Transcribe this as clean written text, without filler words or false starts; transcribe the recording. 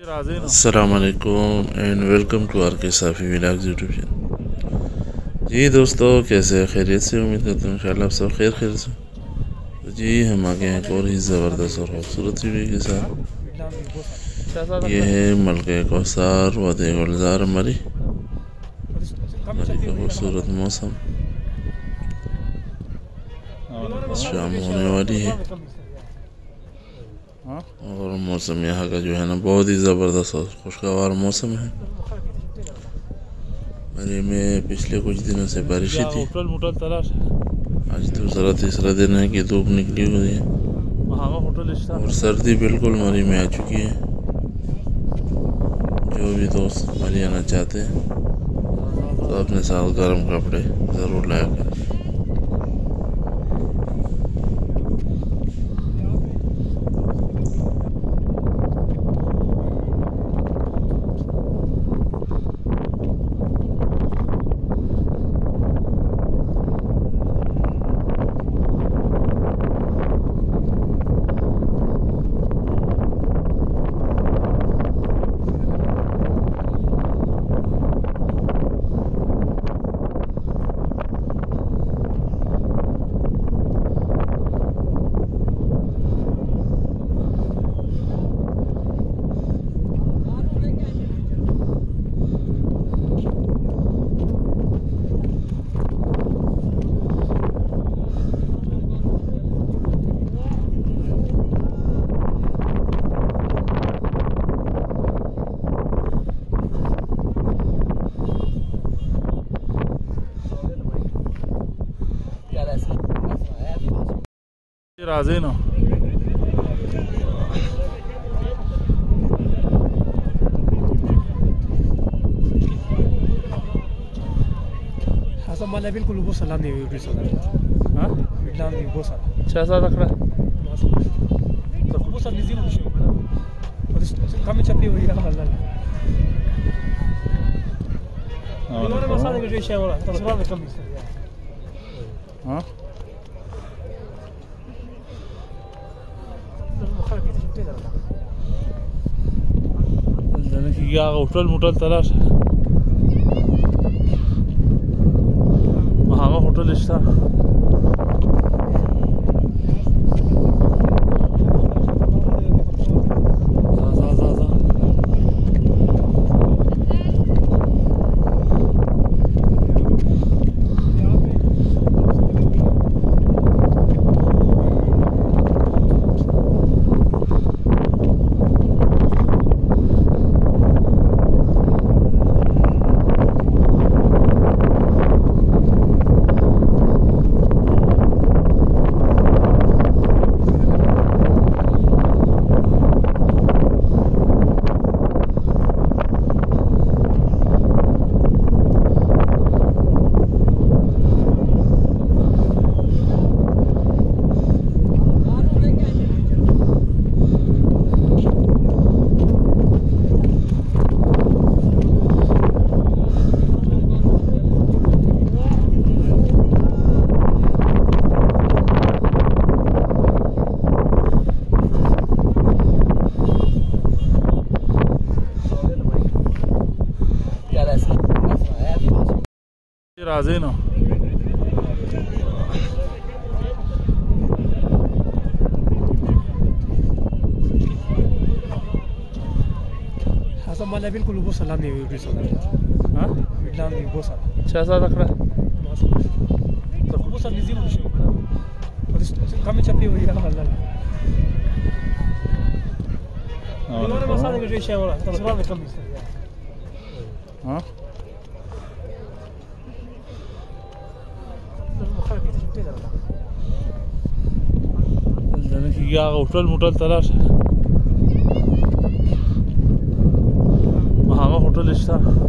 अस्सलामुअलैकुम and welcome to R K Safi vlogs YouTube channel. जी दोस्तों, कैसे खैरियत से? उम्मीद करता हूँ इंशाल्लाह आप सब खैर से। तो जी हम आ गए हैं एक और ही ज़बरदस्त और खूबसूरत वीडियो के साथ। ये है मलका कौसार वादी गुलजार मरी का खूबसूरत मौसम। शाम होने वाली है और मौसम यहाँ का जो है ना बहुत ही ज़बरदस्त और खुशगवार मौसम है। मरी में पिछले कुछ दिनों से बारिश थी। आज तो ज़रा तीसरा दिन है कि धूप निकली हुई है और सर्दी बिल्कुल मरी में आ चुकी है। जो भी दोस्त मरी आना चाहते हैं तो अपने साथ गर्म कपड़े ज़रूर लाया करें। राज़ी ना असं मला बिलकुल बसला नाही एवढी हाँ बिल्डाम नहीं बसला छः सात अखड़ा बसला निजी मुशी कमी चपली हुई है हल्ला और मसाले के रेशे वाला तो सुबह कमी हाँ ya hotel motel talaş. Mahanga hotel işte. राज़ी ना असं मला बिलकुल बसला नाही एवढी हाँ बिल्डाम नहीं बसला छः सात अखड़ा बसला निजी मुशी कमी चपली हुई है हल्ला और मसाले के रेशे वाला तो सुबह कमी हाँ ya hotel motel talaş. Mahanga hotel işte.